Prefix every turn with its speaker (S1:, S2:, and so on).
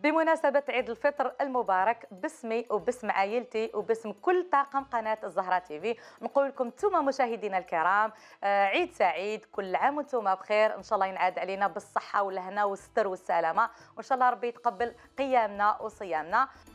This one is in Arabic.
S1: بمناسبة عيد الفطر المبارك باسمي وباسم عائلتي وباسم كل طاقم قناة الزهرة تيفي نقول لكم انتم مشاهدينا الكرام عيد سعيد، كل عام وانتم بخير. ان شاء الله ينعاد علينا بالصحة والهنا والستر والسلامة، وان شاء الله ربي يتقبل قيامنا وصيامنا.